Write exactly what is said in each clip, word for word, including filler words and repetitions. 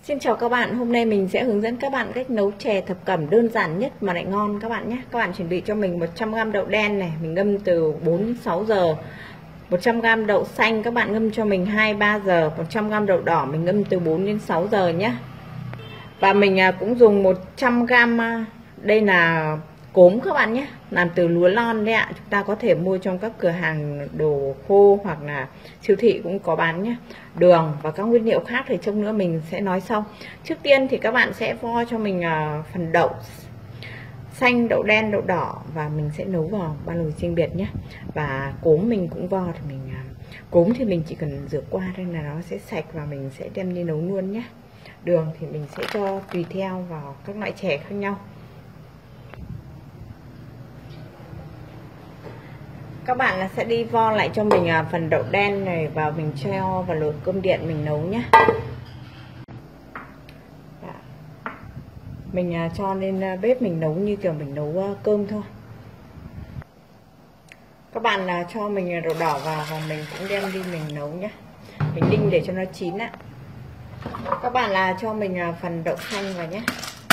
Xin chào các bạn, hôm nay mình sẽ hướng dẫn các bạn cách nấu chè thập cẩm đơn giản nhất mà lại ngon các bạn nhé. Các bạn chuẩn bị cho mình một trăm gam đậu đen này, mình ngâm từ bốn đến sáu giờ. một trăm gam đậu xanh các bạn ngâm cho mình hai đến ba giờ. một trăm gam đậu đỏ mình ngâm từ bốn đến sáu giờ nhé. Và mình cũng dùng một trăm gam, đây là cốm các bạn nhé, làm từ lúa lon đấy ạ. Chúng ta có thể mua trong các cửa hàng đồ khô hoặc là siêu thị cũng có bán nhé. Đường và các nguyên liệu khác thì trong nữa mình sẽ nói sau. Trước tiên thì các bạn sẽ vo cho mình phần đậu xanh, đậu đen, đậu đỏ và mình sẽ nấu vào ba nồi riêng biệt nhé. Và cốm mình cũng vo thì mình cốm thì mình chỉ cần rửa qua đây là nó sẽ sạch và mình sẽ đem đi nấu luôn nhé. Đường thì mình sẽ cho tùy theo vào các loại chè khác nhau. Các bạn là sẽ đi vo lại cho mình phần đậu đen này vào, mình treo vào nồi cơm điện mình nấu nhé. Mình cho lên bếp mình nấu như kiểu mình nấu cơm thôi. Các bạn là cho mình đậu đỏ vào và mình cũng đem đi mình nấu nhé. Mình đinh để cho nó chín ạ. Các bạn là cho mình phần đậu xanh vào nhé.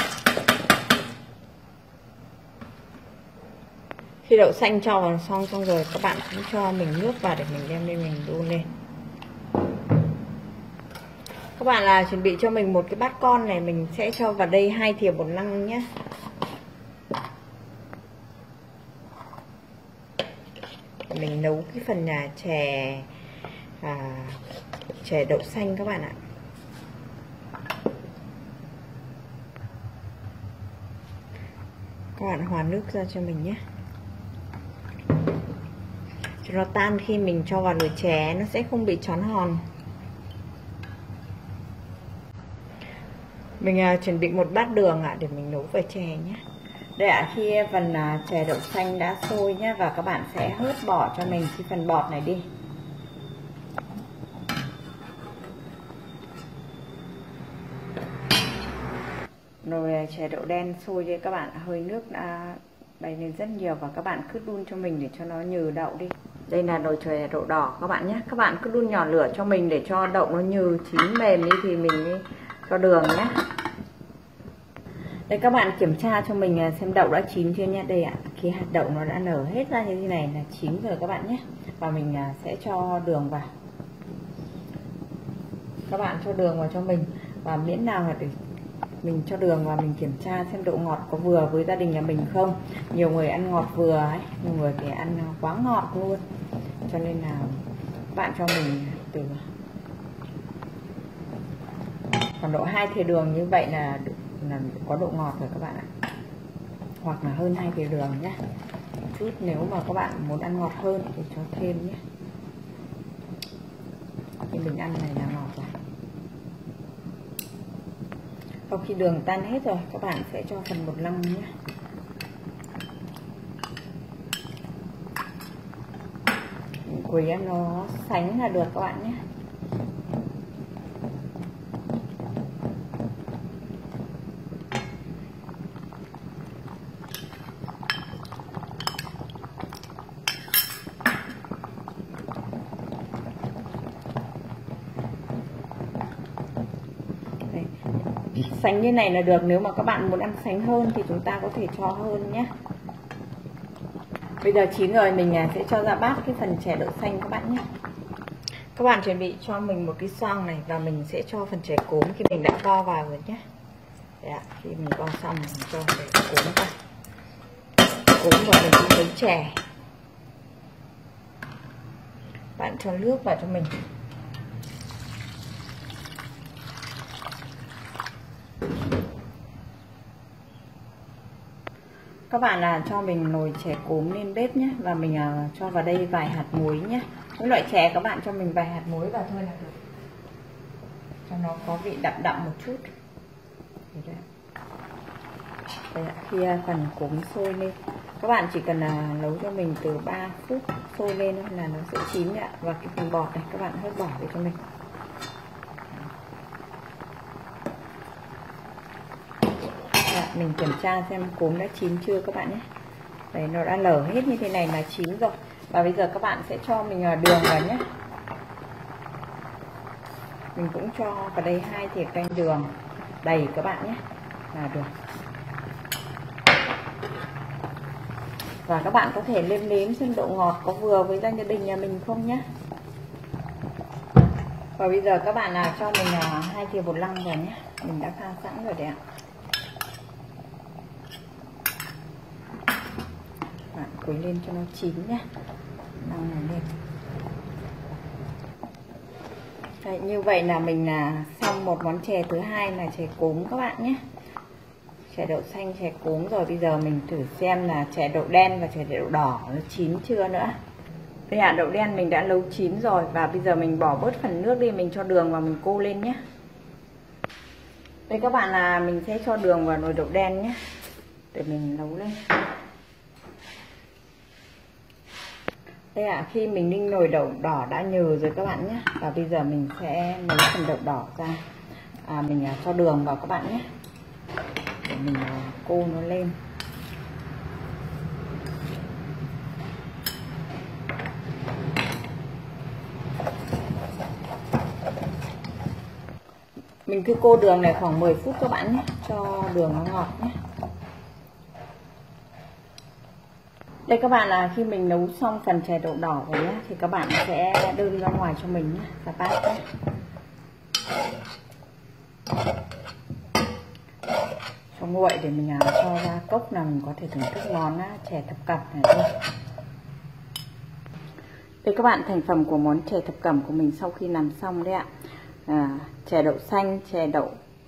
Khi đậu xanh cho vào xong xong rồi các bạn cũng cho mình nước vào để mình đem lên mình đun lên. Các bạn là chuẩn bị cho mình một cái bát con này, mình sẽ cho vào đây hai thìa bột năng nhé. Mình nấu cái phần nhà chè à, chè đậu xanh các bạn ạ. Các bạn hòa nước ra cho mình nhé, cho nó tan. Khi mình cho vào nồi chè nó sẽ không bị trón hòn. Mình à, chuẩn bị một bát đường ạ à, để mình nấu về chè nhé. Đây ạ, à, khi phần à, chè đậu xanh đã sôi nhé, và các bạn sẽ hớt bỏ cho mình cái phần bọt này đi. Nồi chè đậu đen sôi cho các bạn, hơi nước đã bay lên rất nhiều và các bạn cứ đun cho mình để cho nó nhừ đậu đi. Đây là nồi chè đậu đỏ các bạn nhé. Các bạn cứ đun nhỏ lửa cho mình để cho đậu nó nhừ chín mềm đi thì mình cho đường nhé. Đây các bạn kiểm tra cho mình xem đậu đã chín chưa nhé. Đây ạ, khi hạt đậu nó đã nở hết ra như thế này là chín rồi các bạn nhé. Và mình sẽ cho đường vào. Các bạn cho đường vào cho mình, và miễn nào là để mình cho đường và mình kiểm tra xem độ ngọt có vừa với gia đình nhà mình không. Nhiều người ăn ngọt vừa ấy, nhiều người thì ăn quá ngọt luôn, cho nên là bạn cho mình từ khoảng độ hai thìa đường như vậy là, là có độ ngọt rồi các bạn ạ, hoặc là hơn hai thìa đường nhé. Chút nếu mà các bạn muốn ăn ngọt hơn thì cho thêm nhé. Thì mình ăn này là ngọt rồi. Sau khi đường tan hết rồi các bạn sẽ cho phần bột năng nhé. Quấy em nó sánh là được các bạn nhé. Sánh như này là được, nếu mà các bạn muốn ăn sánh hơn thì chúng ta có thể cho hơn nhé. Bây giờ chín rồi, mình sẽ cho ra bát cái phần chè đậu xanh các bạn nhé. Các bạn chuẩn bị cho mình một cái xoong này và mình sẽ cho phần chè cốm khi mình đã vo vào rồi nhé. Đấy ạ, khi mình vo xong mình cho để cốm vào. Cốm vào mình cũng lấy chè. Bạn cho nước vào cho mình. Các bạn là cho mình nồi chè cốm lên bếp nhé, và mình uh, cho vào đây vài hạt muối nhé. Với loại chè các bạn cho mình vài hạt muối vào thôi là được, cho nó có vị đậm đậm một chút. Đây, đây khi uh, phần cốm sôi lên, các bạn chỉ cần uh, nấu cho mình từ ba phút sôi lên là nó sẽ chín ạ. Và cái phần bọt này các bạn hớt bỏ để cho mình. Mình kiểm tra xem cốm đã chín chưa các bạn nhé. Đấy, nó đã nở hết như thế này là chín rồi. Và bây giờ các bạn sẽ cho mình đường vào nhé. Mình cũng cho vào đây hai thìa canh đường đầy các bạn nhé là được. Và các bạn có thể nêm nếm xem độ ngọt có vừa với gia đình nhà mình không nhé. Và bây giờ các bạn là cho mình là hai thìa bột năng vào nhé. Mình đã pha sẵn rồi đấy ạ. Bạn khuấy lên cho nó chín nhé. Năng này lên. Đấy, như vậy là mình là xong một món chè thứ hai là chè cốm các bạn nhé. Chè đậu xanh, chè cốm rồi. Bây giờ mình thử xem là chè đậu đen và chè đậu đỏ nó chín chưa nữa. Đây ạ, đậu đen mình đã nấu chín rồi. Và bây giờ mình bỏ bớt phần nước đi, mình cho đường vào mình cô lên nhé. Đây các bạn là mình sẽ cho đường vào nồi đậu đen nhé, để mình nấu lên. Đây ạ, khi mình ninh nồi đậu đỏ đã nhừ rồi các bạn nhé. Và bây giờ mình sẽ lấy phần đậu đỏ ra, à, mình cho đường vào các bạn nhé, để mình cô nó lên. Mình cứ cô đường này khoảng mười phút các bạn nhé, cho đường nó ngọt nhé. Đây các bạn là khi mình nấu xong phần chè đậu đỏ rồi nhé, thì các bạn sẽ đưa ra ngoài cho mình nhé, và bát nhé. Cho nguội để mình cho ra cốc là mình có thể thưởng thức món chè thập cẩm này thôi. Đây các bạn, thành phẩm của món chè thập cẩm của mình sau khi làm xong đấy ạ. À, chè đậu xanh, chè đậu,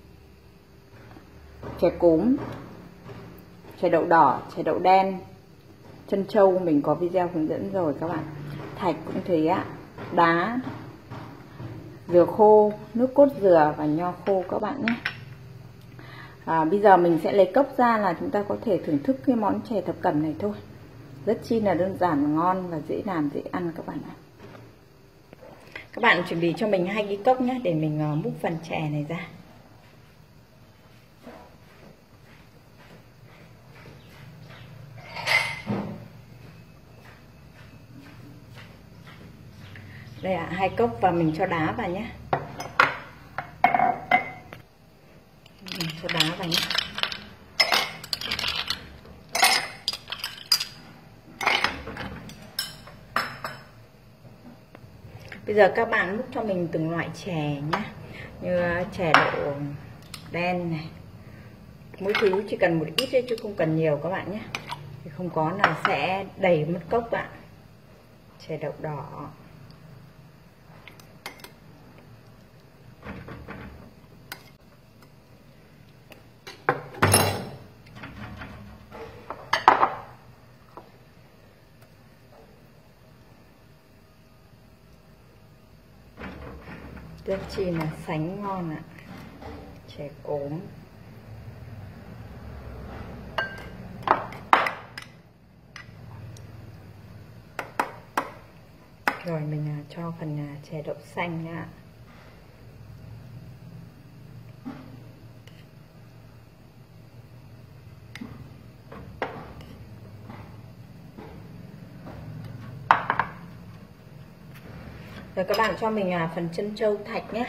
chè cốm, chè đậu đỏ, chè đậu đen, chân trâu mình có video hướng dẫn rồi các bạn. Thạch cũng thế ạ, đá, dừa khô, nước cốt dừa và nho khô các bạn nhé. À, bây giờ mình sẽ lấy cốc ra là chúng ta có thể thưởng thức cái món chè thập cẩm này thôi. Rất chi là đơn giản, ngon và dễ làm, dễ ăn các bạn ạ. Các bạn chuẩn bị cho mình hai cái cốc nhé, để mình múc phần chè này ra. Đây ạ, hai cốc và mình cho đá vào nhé. Mình cho đá vào nhé. Bây giờ các bạn múc cho mình từng loại chè nhé, như chè đậu đen này, mỗi thứ chỉ cần một ít thôi chứ không cần nhiều các bạn nhé, thì không có là sẽ đầy mất cốc ạ. Chè đậu đỏ, rất chi là sánh ngon ạ. Chè cốm, rồi mình cho phần chè đậu xanh nha. Rồi các bạn cho mình là phần chân trâu thạch nhé.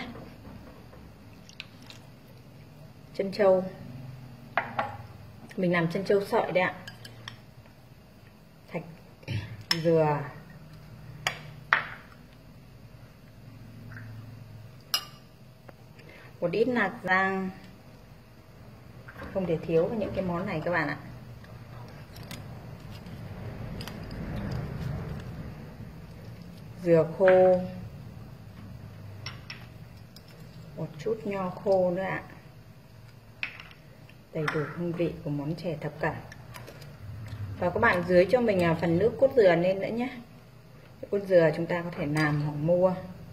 Chân trâu mình làm chân trâu sợi đấy ạ. Thạch, dừa, một ít nạc rang, không thể thiếu những cái món này các bạn ạ. Dừa khô, một chút nho khô nữa ạ. Đầy đủ hương vị của món chè thập cẩm. Và các bạn dưới cho mình phần nước cốt dừa lên nữa nhé. Cốt dừa chúng ta có thể làm hoặc mua.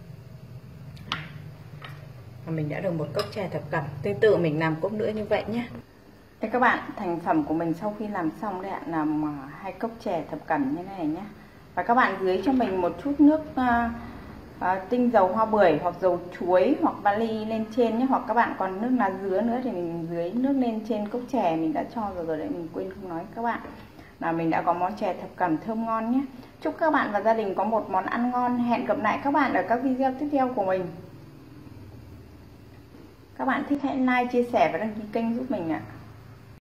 Và mình đã được một cốc chè thập cẩm. Tương tự mình làm cốc nữa như vậy nhé. Đây các bạn, thành phẩm của mình sau khi làm xong đây ạ, làm hai cốc chè thập cẩm như này nhé. Và các bạn dưới cho mình một chút nước uh, uh, tinh dầu hoa bưởi hoặc dầu chuối hoặc vali lên trên nhé. Hoặc các bạn còn nước lá dứa nữa thì mình dưới nước lên trên cốc chè mình đã cho rồi rồi đấy, mình quên không nói các bạn. Là mình đã có món chè thập cẩm thơm ngon nhé. Chúc các bạn và gia đình có một món ăn ngon. Hẹn gặp lại các bạn ở các video tiếp theo của mình. Các bạn thích hãy like, chia sẻ và đăng ký kênh giúp mình ạ.